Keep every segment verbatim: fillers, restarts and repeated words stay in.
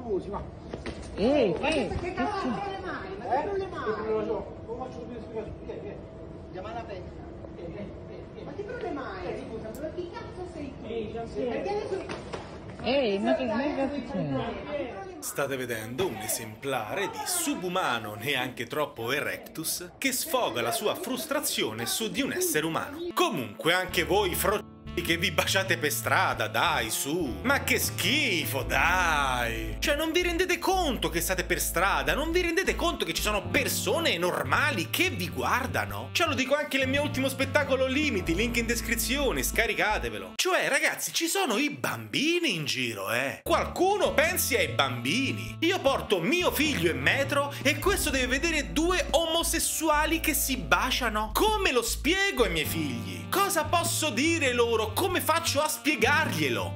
scusi, va. Ehi, Ma che, che che cazzo c'è? tra le mani? Ma Eh? non le mani. Non lo so, non faccio più spiegazioni. Vieni, vieni. Chiama la testa. Ma che tra le mani? Scusa, ma chi cazzo sei tu? Ehi, Perché adesso... Ehi, ma che ma che c'è? State vedendo un esemplare di subumano neanche troppo erectus che sfoga la sua frustrazione su di un essere umano. Comunque anche voi fro... che vi baciate per strada, dai, su. Ma che schifo, dai. Cioè, non vi rendete conto che state per strada? Non vi rendete conto che ci sono persone normali che vi guardano? Cioè, lo dico anche nel mio ultimo spettacolo Limiti, link in descrizione, scaricatevelo. Cioè, ragazzi, ci sono i bambini in giro, eh. Qualcuno pensi ai bambini. Io porto mio figlio in metro e questo deve vedere due omosessuali che si baciano. Come lo spiego ai miei figli? Cosa posso dire loro? Come faccio a spiegarglielo?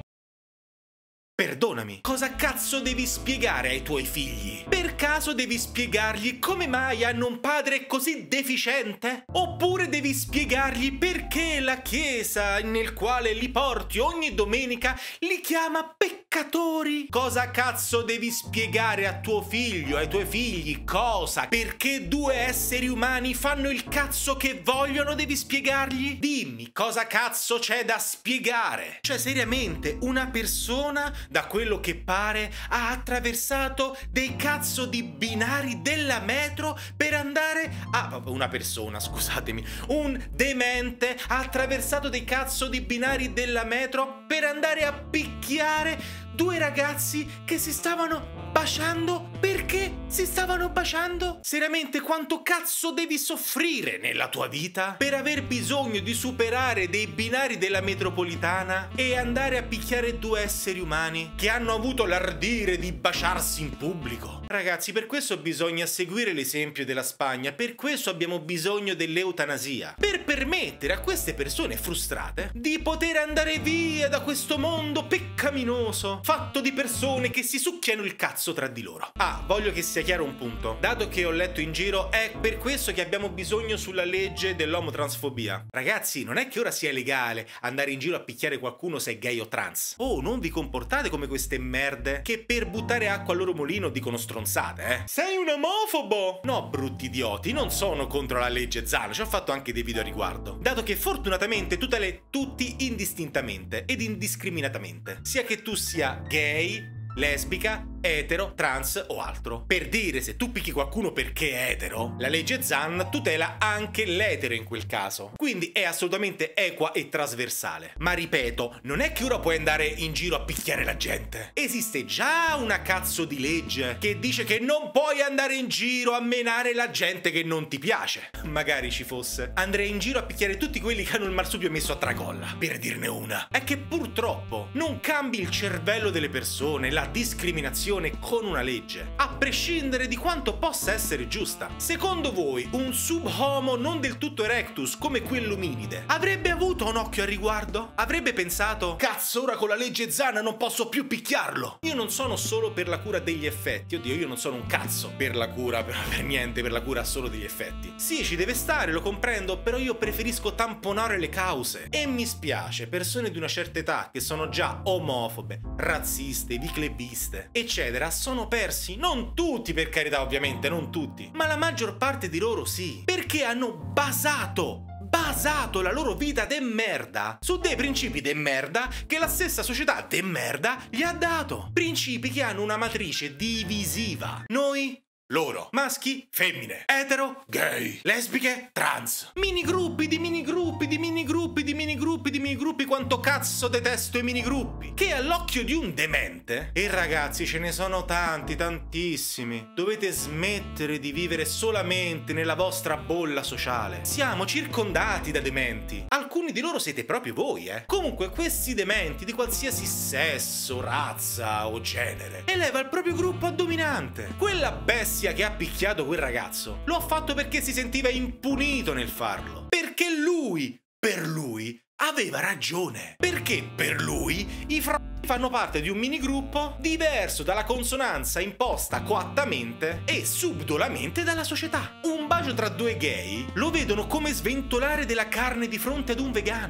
Perdonami, cosa cazzo devi spiegare ai tuoi figli? Per caso devi spiegargli come mai hanno un padre così deficiente? Oppure devi spiegargli perché la chiesa nel quale li porti ogni domenica li chiama peccatori? Cosa cazzo devi spiegare a tuo figlio, ai tuoi figli? Cosa? Perché due esseri umani fanno il cazzo che vogliono devi spiegargli? Dimmi, cosa cazzo c'è da spiegare? Cioè, seriamente, una persona... da quello che pare, ha attraversato dei cazzo di binari della metro per andare a... una persona, scusatemi, un demente ha attraversato dei cazzo di binari della metro per andare a picchiare due ragazzi che si stavano baciando. Perché si stavano baciando? Seriamente, quanto cazzo devi soffrire nella tua vita per aver bisogno di superare dei binari della metropolitana e andare a picchiare due esseri umani che hanno avuto l'ardire di baciarsi in pubblico? Ragazzi, per questo bisogna seguire l'esempio della Spagna, per questo abbiamo bisogno dell'eutanasia, per permettere a queste persone frustrate di poter andare via da questo mondo peccaminoso fatto di persone che si succhiano il cazzo tra di loro. Ah, voglio che sia chiaro un punto. Dato che ho letto in giro, è per questo che abbiamo bisogno sulla legge dell'omotransfobia. Ragazzi, non è che ora sia legale andare in giro a picchiare qualcuno se è gay o trans. Oh, non vi comportate come queste merde che per buttare acqua al loro mulino dicono stronzate, eh. Sei un omofobo? No, brutti idioti, non sono contro la legge Zan, ci ho fatto anche dei video a riguardo. Dato che fortunatamente tutele tutti indistintamente ed indiscriminatamente. Sia che tu sia gay, lesbica, etero, trans o altro. Per dire, se tu picchi qualcuno perché è etero, la legge Zan tutela anche l'etero in quel caso. Quindi è assolutamente equa e trasversale. Ma ripeto, non è che ora puoi andare in giro a picchiare la gente. Esiste già una cazzo di legge che dice che non puoi andare in giro a menare la gente che non ti piace. Magari ci fosse. Andrei in giro a picchiare tutti quelli che hanno il marsupio messo a tracolla, per dirne una. È che purtroppo non cambi il cervello delle persone, la discriminazione con una legge, a prescindere di quanto possa essere giusta. Secondo voi un sub-homo non del tutto erectus come quell'ominide avrebbe avuto un occhio a riguardo? Avrebbe pensato, cazzo, ora con la legge Zan non posso più picchiarlo? Io non sono solo per la cura degli effetti, oddio, io non sono un cazzo per la cura, per, per niente, per la cura solo degli effetti. Sì, ci deve stare, lo comprendo, però io preferisco tamponare le cause. E mi spiace, persone di una certa età che sono già omofobe, razziste, viclebiste, eccetera, sono persi. Non tutti, per carità, ovviamente, non tutti, ma la maggior parte di loro sì, perché hanno basato basato la loro vita de merda su dei principi de merda che la stessa società de merda gli ha dato. Principi che hanno una matrice divisiva. Noi, loro, maschi, femmine, etero, gay, lesbiche, trans, minigruppi di minigruppi di minigruppi di minigruppi di minigruppi. Quanto cazzo detesto i minigruppi, che all'occhio di un demente, e ragazzi ce ne sono tanti, tantissimi, dovete smettere di vivere solamente nella vostra bolla sociale. Siamo circondati da dementi, alcuni di loro siete proprio voi, eh. Comunque questi dementi di qualsiasi sesso, razza o genere eleva il proprio gruppo a dominante. Quella bestia che ha picchiato quel ragazzo lo ha fatto perché si sentiva impunito nel farlo, perché lui, per lui, aveva ragione, perché per lui i fra fanno parte di un minigruppo diverso dalla consonanza imposta coattamente e subdolamente dalla società. Un bacio tra due gay lo vedono come sventolare della carne di fronte ad un vegano, o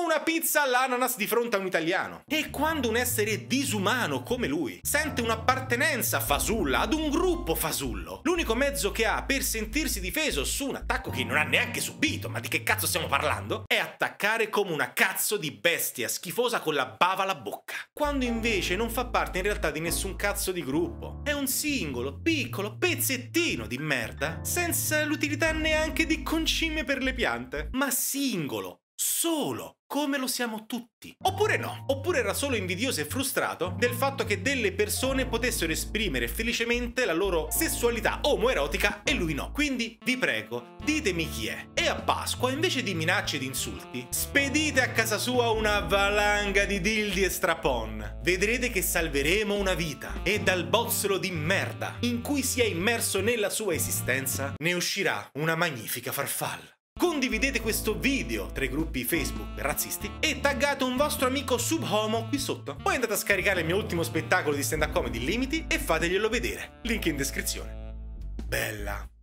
una pizza all'ananas di fronte a un italiano. E quando un essere disumano come lui sente un'appartenenza fasulla ad un gruppo fasullo, l'unico mezzo che ha per sentirsi difeso su un attacco che non ha neanche subito, ma di che cazzo stiamo parlando? È attaccare come una cazzo di bestia schifosa con la bava alla bocca. Quando invece non fa parte in realtà di nessun cazzo di gruppo. È un singolo, piccolo pezzettino di merda, senza l'utilità neanche di concime per le piante, ma singolo, solo, come lo siamo tutti. Oppure no, oppure era solo invidioso e frustrato del fatto che delle persone potessero esprimere felicemente la loro sessualità omoerotica e lui no. Quindi vi prego, ditemi chi è. E a Pasqua, invece di minacce ed insulti, spedite a casa sua una valanga di dildi e strapon. Vedrete che salveremo una vita e dal bozzolo di merda in cui si è immerso nella sua esistenza ne uscirà una magnifica farfalla. Condividete questo video tra i gruppi Facebook razzisti e taggate un vostro amico subhomo qui sotto. Poi andate a scaricare il mio ultimo spettacolo di stand-up comedy Limiti e fateglielo vedere. Link in descrizione. Bella.